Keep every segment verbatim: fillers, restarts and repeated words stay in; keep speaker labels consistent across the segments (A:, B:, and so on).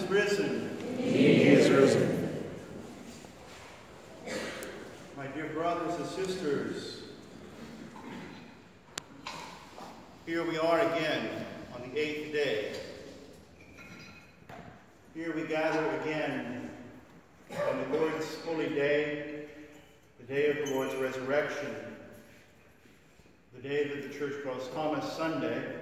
A: is risen.
B: He is risen.
A: My dear brothers and sisters, here we are again on the eighth day. Here we gather again on the Lord's holy day, the day of the Lord's resurrection, the day that the Church calls Thomas Sunday.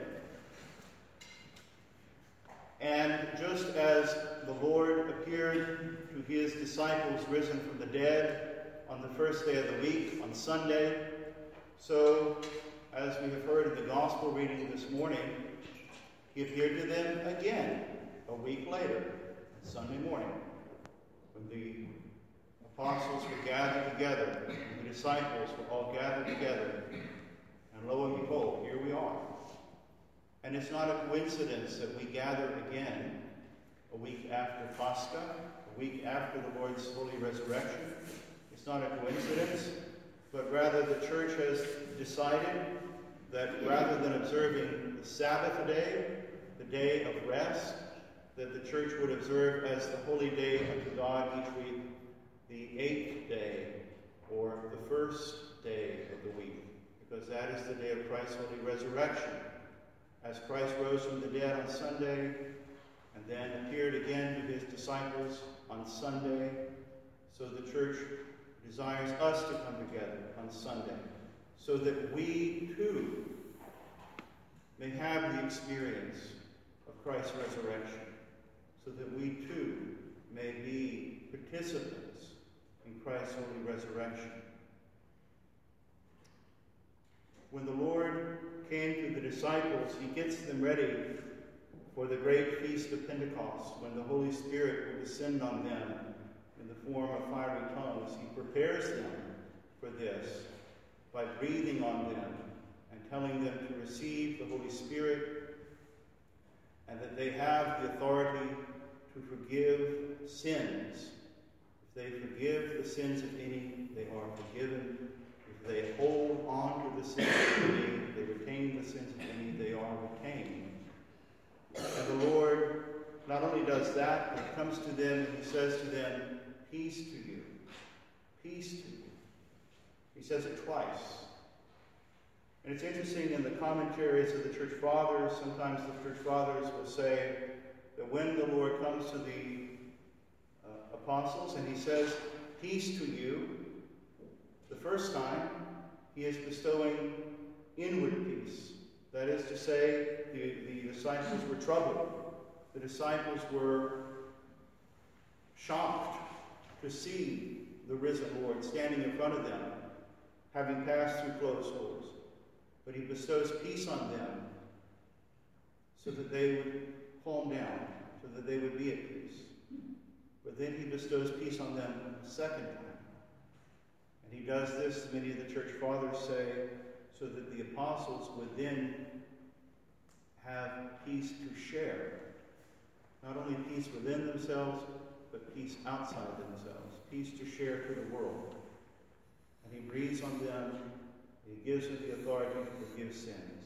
A: And just as the Lord appeared to his disciples risen from the dead on the first day of the week, on Sunday, so, as we have heard in the Gospel reading this morning, he appeared to them again a week later, Sunday morning, when the apostles were gathered together, and the disciples were all gathered together, and lo and behold, here we are. And it's not a coincidence that we gather again a week after Pascha, a week after the Lord's holy resurrection. It's not a coincidence, but rather the Church has decided that rather than observing the Sabbath day, the day of rest, that the Church would observe as the holy day unto God each week, the eighth day, or the first day of the week, because that is the day of Christ's holy resurrection. As Christ rose from the dead on Sunday, and then appeared again to his disciples on Sunday, so the Church desires us to come together on Sunday, so that we too may have the experience of Christ's resurrection, so that we too may be participants in Christ's holy resurrection. When the Lord came to the disciples, he gets them ready for the great feast of Pentecost, when the Holy Spirit will descend on them in the form of fiery tongues. He prepares them for this by breathing on them and telling them to receive the Holy Spirit, and that they have the authority to forgive sins. If they forgive the sins of any, they are forgiven. If they hold on to the sins of any, they retain the sins of any, they are retained. And the Lord not only does that, but he comes to them and he says to them, peace to you, peace to you. He says it twice. And it's interesting in the commentaries of the Church Fathers, sometimes the Church Fathers will say that when the Lord comes to the uh, apostles and he says, peace to you, the first time, he is bestowing inward peace. That is to say, the, the disciples were troubled. The disciples were shocked to see the risen Lord standing in front of them, having passed through closed doors. But he bestows peace on them so that they would calm down, so that they would be at peace. But then he bestows peace on them a second time. And he does this, many of the Church Fathers say, so that the apostles would then have peace to share. Not only peace within themselves, but peace outside themselves. Peace to share to the world. And he breathes on them. He gives them the authority to forgive sins.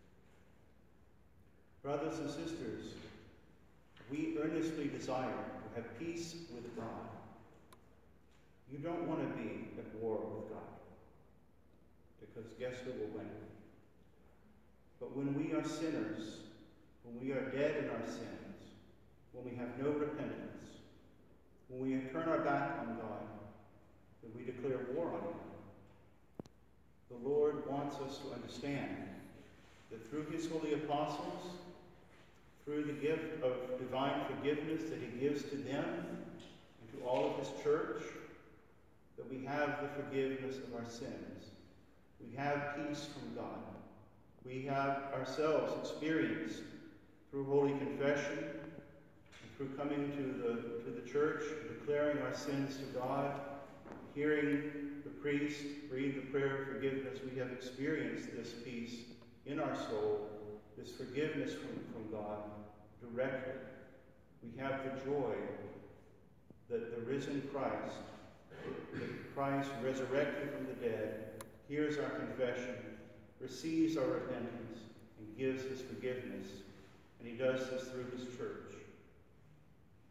A: Brothers and sisters, we earnestly desire to have peace with God. You don't want to be at war with God, because guess who will win? But when we are sinners, when we are dead in our sins, when we have no repentance, when we turn our back on God, then we declare war on Him. The Lord wants us to understand that through his holy apostles, through the gift of divine forgiveness that he gives to them and to all of his church, that we have the forgiveness of our sins. We have peace from God. We have ourselves experienced through holy confession and through coming to the, to the church, declaring our sins to God, hearing the priest read the prayer of forgiveness. We have experienced this peace in our soul, this forgiveness from, from God directly. We have the joy that the risen Christ, that Christ resurrected from the dead, hears our confession, receives our repentance, and gives his forgiveness. And he does this through his church.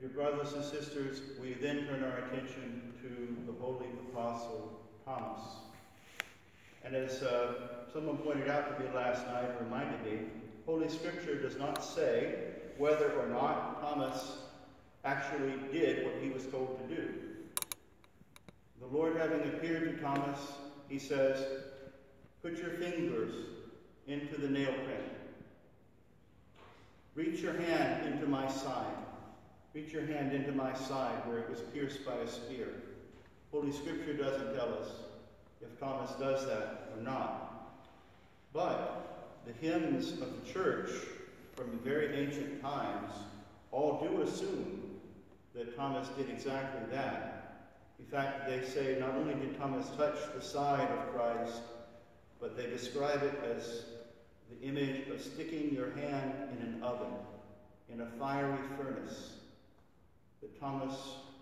A: Dear brothers and sisters, we then turn our attention to the Holy Apostle Thomas. And as uh, someone pointed out to me last night, and reminded me, Holy Scripture does not say whether or not Thomas actually did what he was told to do. The Lord having appeared to Thomas, he says, "Put your fingers into the nail print. Reach your hand into my side. Reach your hand into my side where it was pierced by a spear." Holy Scripture doesn't tell us if Thomas does that or not. But the hymns of the church from the very ancient times all do assume that Thomas did exactly that. In fact, they say not only did Thomas touch the side of Christ, but they describe it as the image of sticking your hand in an oven, in a fiery furnace, that Thomas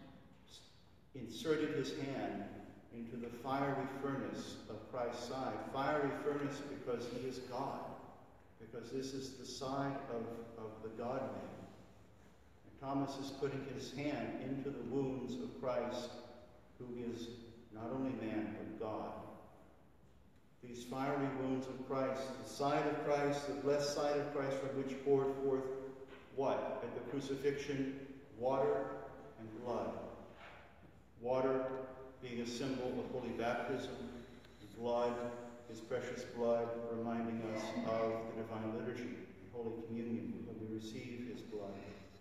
A: inserted his hand into the fiery furnace of Christ's side. Fiery furnace because he is God, because this is the side of, of the God-man. And Thomas is putting his hand into the wounds of Christ, who is not only man, but God. These fiery wounds of Christ, the side of Christ, the blessed side of Christ, from which poured forth what? At the crucifixion, water and blood. Water being a symbol of holy baptism, blood, his precious blood, reminding us of the divine liturgy, Holy Communion, when we receive his blood.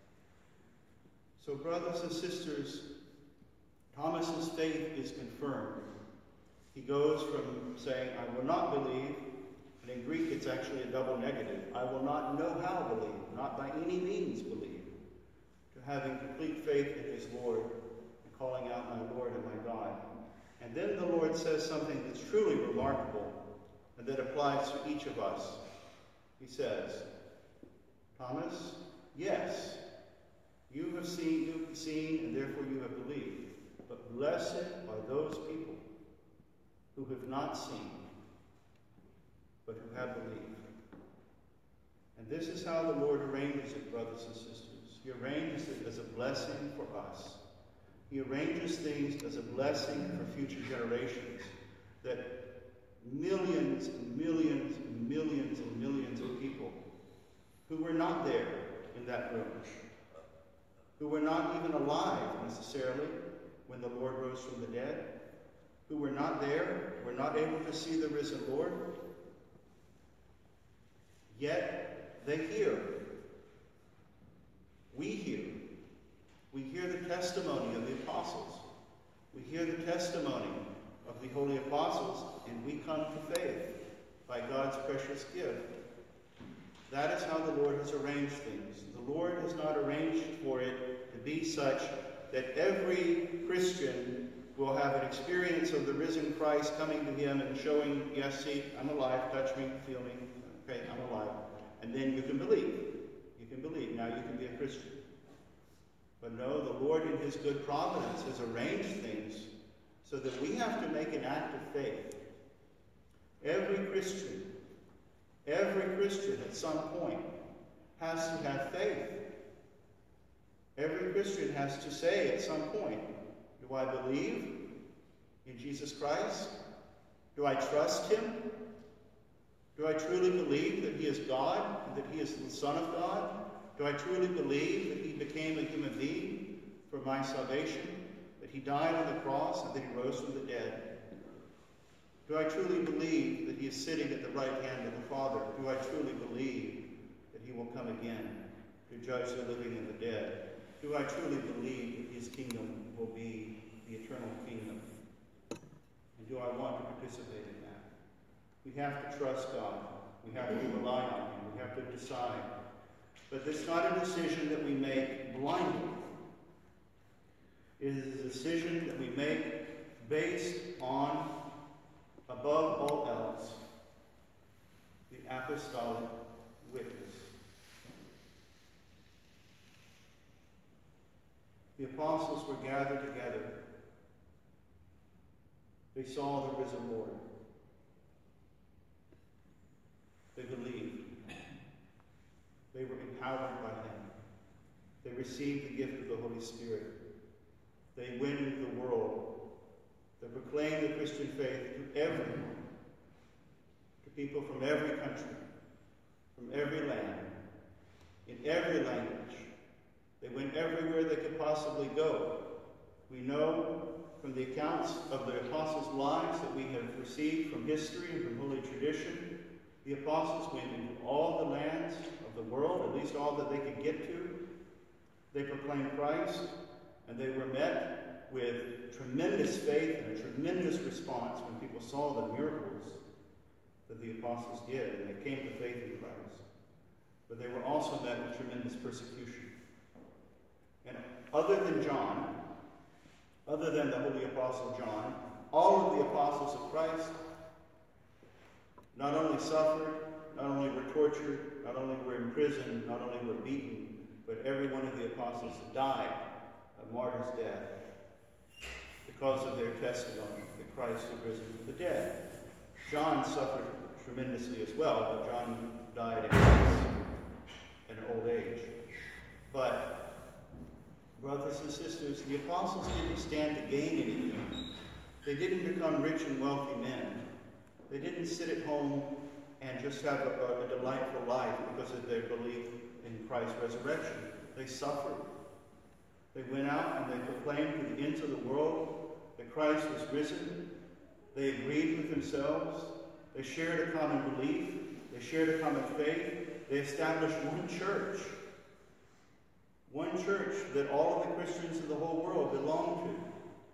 A: So, brothers and sisters, Thomas's faith is confirmed. He goes from saying, "I will not believe," and in Greek it's actually a double negative. "I will not know how believe," not by any means believe, to having complete faith in his Lord and calling out, "My Lord and my God." And then the Lord says something that's truly remarkable and that applies to each of us. He says, "Thomas, yes, you have seen, you have seen, and therefore you have believed. But blessed are those people who have not seen, but who have believed." And this is how the Lord arranges it, brothers and sisters. He arranges it as a blessing for us. He arranges things as a blessing for future generations, that millions and millions and millions and millions of people who were not there in that room, who were not even alive necessarily when the Lord rose from the dead, who were not there, were not able to see the risen Lord, yet they hear. We hear. We hear the testimony of the apostles. We hear the testimony of the holy apostles, and we come to faith by God's precious gift. That is how the Lord has arranged things. The Lord has not arranged for it to be such that every Christian will have an experience of the risen Christ coming to him and showing, "Yes, see, I'm alive, touch me, feel me, okay, I'm alive." And then you can believe. You can believe. Now you can be a Christian. But no, the Lord in his good providence has arranged things so that we have to make an act of faith. Every Christian, every Christian at some point has to have faith. Every Christian has to say at some point, "Do I believe in Jesus Christ? Do I trust him? Do I truly believe that he is God and that he is the Son of God? Do I truly believe that he became a human being for my salvation, that he died on the cross and that he rose from the dead? Do I truly believe that he is sitting at the right hand of the Father? Do I truly believe that he will come again to judge the living and the dead? Do I truly believe that his kingdom will be the eternal kingdom? And do I want to participate in that?" We have to trust God. We have to rely on him. We have to decide. But it's not a decision that we make blindly. It is a decision that we make based on, above all else, the apostolic witness. The apostles were gathered together. They saw the risen Lord. They believed. They were empowered by him. They receive the gift of the Holy Spirit. They win into the world. They proclaim the Christian faith to everyone, to people from every country, from every land, in every language. They went everywhere they could possibly go. We know from the accounts of the apostles' lives that we have received from history and from Holy tradition, the apostles went into all the lands of the world, at least all that they could get to. They proclaimed Christ, and they were met with tremendous faith and a tremendous response when people saw the miracles that the apostles did, and they came to faith in Christ. But they were also met with tremendous persecution. And other than John, other than the Holy Apostle John, all of the apostles of Christ not only suffered, not only were tortured, not only were imprisoned, not only were beaten, but every one of the apostles died a martyr's death because of their testimony that Christ had risen from the dead. John suffered tremendously as well, but John died in an old age. But, brothers and sisters, the apostles didn't stand to gain anything. They didn't become rich and wealthy men. They didn't sit at home and just have a, a delightful life because of their belief in Christ's resurrection. They suffered. They went out and they proclaimed to the ends of the world that Christ was risen. They agreed with themselves. They shared a common belief. They shared a common faith. They established one church. One church that all of the Christians of the whole world belong to.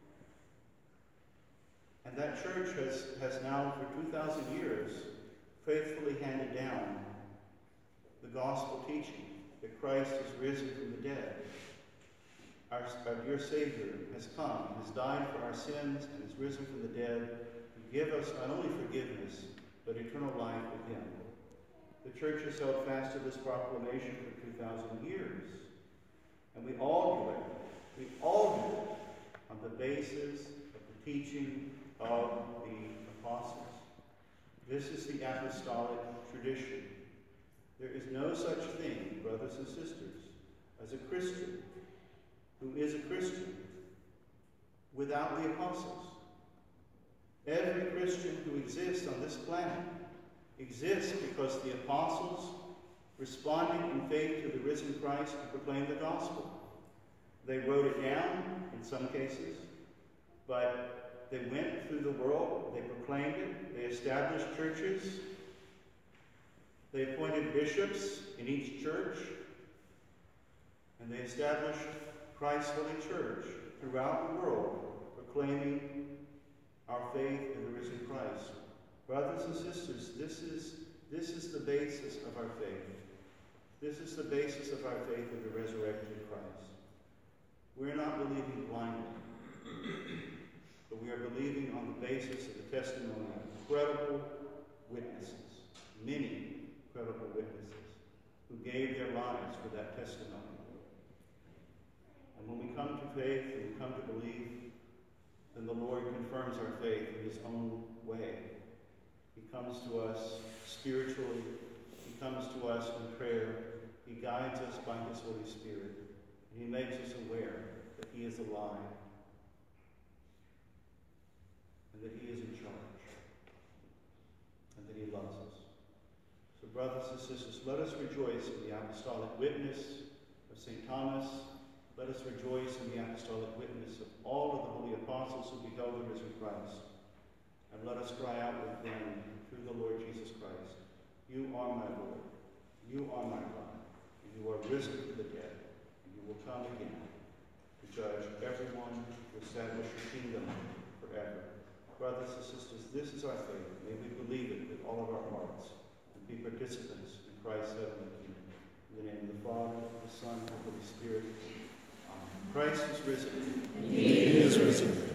A: And that church has, has now, for two thousand years, faithfully handed down the gospel teaching that Christ has risen from the dead. Our, our dear Savior has come, has died for our sins, and has risen from the dead to give us not only forgiveness, but eternal life with him. The church has held fast to this proclamation for two thousand years. And we all do it. We all do it on the basis of the teaching of the apostles. This is the apostolic tradition. There is no such thing, brothers and sisters, as a Christian who is a Christian without the apostles. Every Christian who exists on this planet exists because the apostles responded in faith to the risen Christ to proclaim the gospel. They wrote it down in some cases, but they went through the world, they proclaimed it, they established churches, they appointed bishops in each church, and they established Christ's holy church throughout the world, proclaiming our faith in the risen Christ. Brothers and sisters, this is, this is the basis of our faith. This is the basis of our faith in the resurrected Christ. We're not believing blindly, but we are believing on the basis of the testimony of credible witnesses, many credible witnesses, who gave their lives for that testimony. And when we come to faith and we come to believe, then the Lord confirms our faith in his own way. He comes to us spiritually. He comes to us in prayer. He guides us by his Holy Spirit. And he makes us aware that he is alive and that he is in charge and that he loves us. So brothers and sisters, let us rejoice in the apostolic witness of Saint Thomas. Let us rejoice in the apostolic witness of all of the holy apostles who beheld the risen Christ. And let us cry out with them through the Lord Jesus Christ, you are my Lord, you are my God, and you are risen from the dead, and you will come again to judge everyone, to establish your kingdom forever. Brothers and sisters, this is our faith. May we believe it with all of our hearts and be participants in Christ's heavenly kingdom. In the name of the Father, the Son, and the Holy Spirit. Amen. Christ is risen.
B: He is risen.